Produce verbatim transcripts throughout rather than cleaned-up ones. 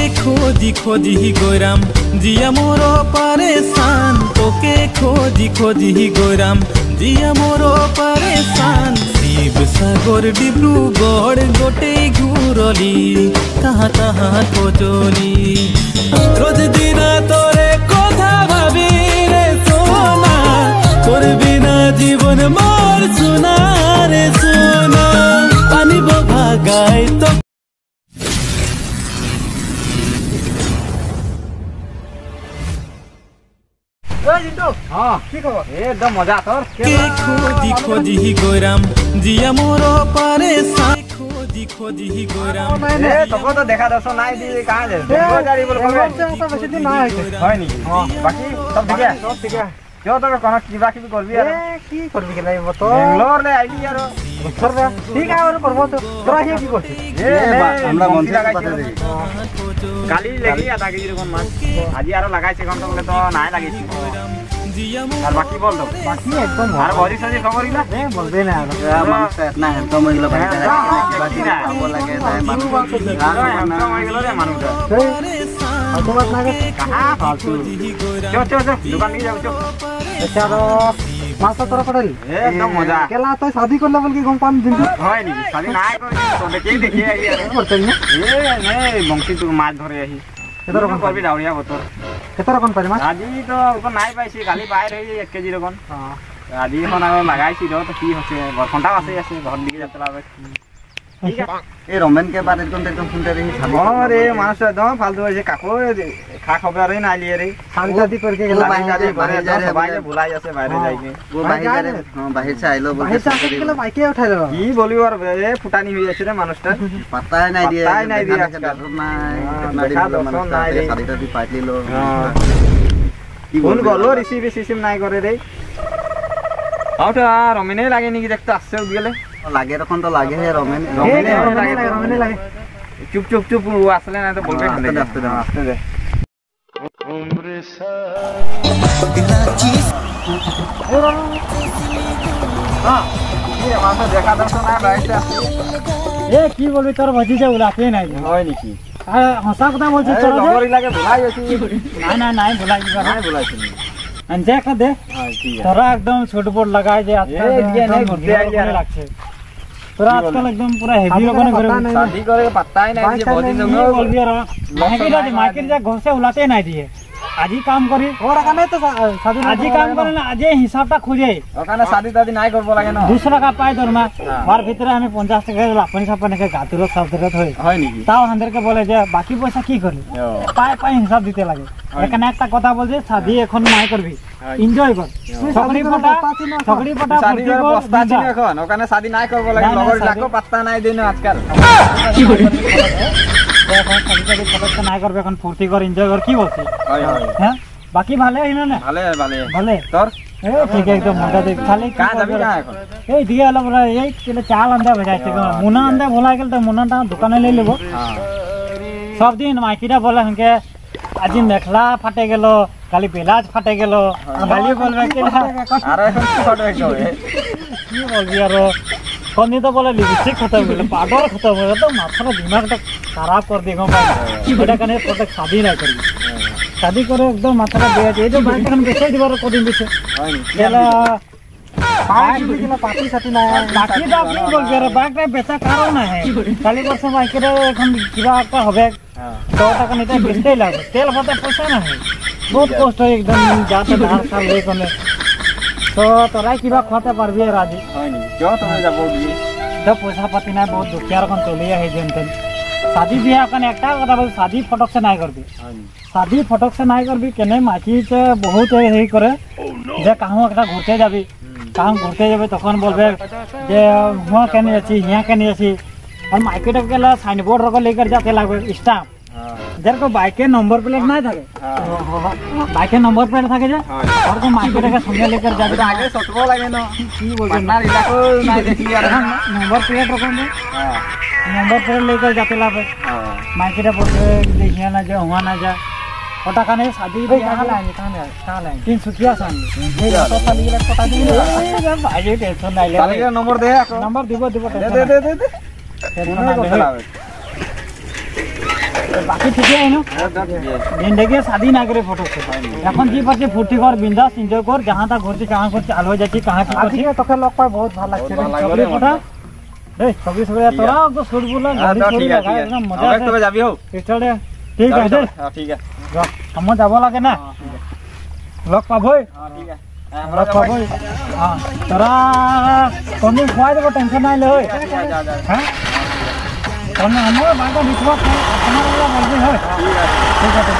खोजी खोजी गोराम जिया मोर परेशान तोके खोजी खोजी गोराम जिया मोर परेशान शिवसागर डिब्रुगढ़ गोटे घूरली कहाँ कहाँ खोजली रोज दिन तोरे कथा भाभी रे सोना तोर बिना जीवन मोर सुना रे सोना पानी भागाय तो एकदम मजा तोर खोजी खोजी गोराम जिया मोर परेशान खोजी खोजी गोराम ए तको तो देखा दसो नाइ दी कहां जे गाड़ी बोल कबे तो बेसी दिन ना है होय नी हां बाकी सब ठीक है सब ठीक है जो तो कोन की बाकी भी करबी यार ए की करबी के नहीं बतो बेंगलोर ले आइली यार कर दे ठीक है और करबो तो तोरा हे की करछ ए हमरा मंत्री लगाइছে काली लेगी आधा केजी कोन माछ आज यार लगाइছে कोन तो बोले तो नाइ लागिছে আর বাকি বল দাও বাকি একদম আর বড়ি সাজি খবর ইলা এ বলবে না আর মানুষ এতনা একদম হইলো ভাই বাকি না বল লাগে তাই মানুষ আর একদম হইলো রে মানুষ আর তোমার লাগে কাহা ফালতু চো চো চো দোকান নিয়ে যাও চো বেচারো মাছ তোরা পড়লি একদম মজা কেলা তো শাদি করলে বল কি গম পাম দিন হয় নি শাদি নাই করি তো দেখে দেখে আই আর করতে না এ নে বংশী তো মাছ ধরে আহি কেতর কোন করবি ডাউরিয়া বতর কেতর কোন পারি মাছ আজি তো কোন নাই পাইছি কালি পাই রই এক কেজি রকম হ্যাঁ আজি এখন আমি লাগাইছি দ তো কি হচ্ছে ঘন্টা আছে আছে ঘর দিকে যাতে লাগবে ঠিক আছে এই রমেন के बारे में एकदम सुनते रही अरे मानस एकदम फालतू है काको खा खबर ही ना लिए रे शादी शादी करके गेला शादी बाहर जा रे बाहर भुलाई जासे बाहर जाएंगे वो बाहर जा रे हां बाहर से आइलो बाहर से आके गेला बाइक उठाई लो की बोली और ए फुटानी हुई আছে रे मानुसटा पता है नहीं दिया पता है नहीं दिया ना कितना दिन नहीं रे शादी शादी पार्टी लो हां की बोल गलो रिसीव सिस्टम नहीं करे रे आउट रमेने लागे नी कि देखते आसे गेले लागे रखन तो लागे है रमेन रमेने लागे रमेने लागे चुप चुप चुप আসলে না তো বলবে খান্দে আসতে দে আসতে দে उम्र सा बिना चीज हां ये माथा देखा दर्शन ना बैठते ए की बोलबी तोर भजी जा उलाते নাই হয় নাকি हंसा কথা বলছিস তোর জবরি লাগে ভুলাই আছি না না নাই ভুলাই দিবা নাই ভুলাইছি अंजे का दे तोरा एकदम छोट बोर्ड लगाए जे आजकल ये नहीं घुरते आइले लागছে तोरा आजकल एकदम पूरा हेवी लोगन करे शादी करे पत्ता ही नहीं जे बहुत दिन में बोल दिया रे मार्केट जा मार्केट जा घर से उलाते नहीं दिए आज ही काम करी और का नहीं तो शादी आज ही काम करे ना आज हिसाबटा खोजे ओखाने शादी दादी नहीं करबो लागे ना दूसरा का पाए दरमा मार भीतर हमें पचास টাকা अपनी सपने के गातुर सब दरत होय হয় নাকি তাও अंदर के बोले जे बाकी पैसा की करी पाए पाए हिसाब দিতে লাগে এখানে একটা কথা বলছে শাদি এখন নাই করবি এনজয় কর সগড়ি পটা সগড়ি পটা শাদি করে বস্তা ছিল এখন ওখানে শাদি নাই করব লাগে লগর লাখো পাত্তা নাই দিন আজকাল কি করি এখন শাদি পটা নাই করবে এখন ফুর্তি কর এনজয় কর কি বলছিস হয় হয় হ্যাঁ বাকি ভালো হইনা না ভালো ভালো ভালো তোর এ ঠিক একদম মজা দেখ খালি কাজ যাবি না এখন এই দিয়ে আলো বলা এই কেলে চাল আন্দা ভজাইছে মুনা আন্দা ভোলা গেল তো মুনাটা দোকানে লই লেব হ্যাঁ সব দিন মাইকিটা বলে হংকে আজি মেখলা ফাটে গেল কালি পেলাজ ফাটে গেল গালি বলবে কি আরে এখন কি ফাটে গেল কি বলবি আর কোন তো বলে লিপস্টিক খতম হলো পাউডার খতম হলো তো মাথাটা দিমাগটা খারাপ कर देगो भाई এটা কানে তোকে শাদি না করবি शादी करे एकदम माथा दे जे जो बाइक हम बेचे दिबार को दिन बेचे হয় নি এলা बाइक बिकला पार्टी साथी ना बाकी तो আপনি বলবে রে বাইকটা বেচা কারণ না है খালি বর্ষ বাইকের এখন কিবা একটা হবে तो টাকা নিতে বেচতেই লাগবে তেল ভরতে পয়সা না है बहुत কষ্ট एकदम जाते ধার সাল লে কোনে তো তোরা কিবা খাতে পারবি রাজি হয় নি जो তুমি যাব দিয়ে তো পয়সা পাতি না बहुत দুঃখিয়া রকম চলিয়া है যেনতেন शादी बियाह कने एकटा কথা বল शादी फटक से নাই করবি शादी फटक से নাই করবি কেনে মাছি তে বহুত হেই করে যে কাহু একটা ঘুরতে যাবি কাহু ঘুরতে যাবে তখন বলবে যে হুয়া কেনে আছি হিয়া কেনে আছি আর মার্কেটে গেলে সাইনবোর্ড রকম लेकर जाते লাগবে স্টাম্প जर को बाइक नंबर प्लेट ना থাকে बाइक नंबर प्लेट থাকে যে और को मार्केट के संगे लेकर जाबे तो आगे सटबो लागे न की बोलबे ना इलाको ना देखली यार नंबर प्लेट रकम में नंबर प्लेट लेकर जाते लागे मार्केट पर देखिया ना जा हुआ ना जा पता का नहीं शादी पे कहां लाए कहां है कहां लाए तीन सुखिया सान ये तो खाली ले पता नहीं भाई टेंशन नहीं ले खाली नंबर दे नंबर दिबो दिबो दे दे दे दे फोन को चलावे বাকি ঠিকই আইনো জিন্দগি স্বাধীন আগে ফটো এখন যে পারছে ফুর্তি কর বিন্দাস এনজয় কর যাহা তা ঘুরছি কাহা করছি আলো হয়ে যাচ্ছি কাহা কি করছি তোকে লগ পাই বহুত ভালো লাগছে ছবি ফটো এই ছবি ছবি তোরা তো শুট বলা গাড়ি ছবি লাগা একদম মজা আছে তবে যাবি হো স্টার্টে ঠিক আছে হ্যাঁ ঠিক আছে हम যাব লাগে না লগ পাবই হ্যাঁ ঠিক আছে আমরা পাবই হ্যাঁ তোরা কোন খোয়াই দেব টেনশন নাই লই হ্যাঁ কোন আমার বাবা বিশ্বাস আপনারা বলবি হয় ঠিক আছে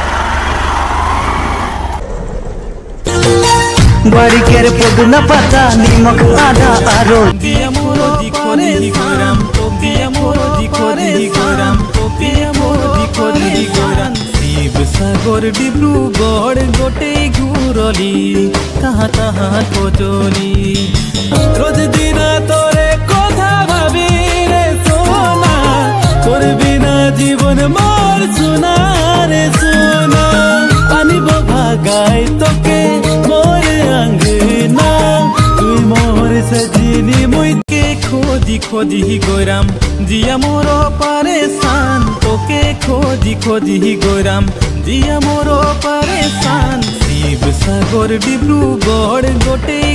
বাড়ি কের পদুনা পাতা নিমক আদা আরো দিয়া মোর দিখো দিহি গোরাম তো দিয়া মোর দিখো দিহি গোরাম তো দিয়া মোর দিখো দিহি গোরাম শিব সাগর ডিব্রুগড় গোটে ঘুরলি কাহা কাহা খোঁজলি রোজ দিন তোরে কথা ভাবি রে সোনা তোর বিনা জীবন মোর সোনা রে সোনা আনিব ভাগাই তোকে মোর আঙ্গনা তুই মোর সজিনী মুই কে খোঁজি খোঁজি গোরাম জিয়া মোর পারেশান তোকে খোঁজি খোঁজি গোরাম জিয়া মোর পারেশান শিব সাগর ডিব্রুগড় গোটে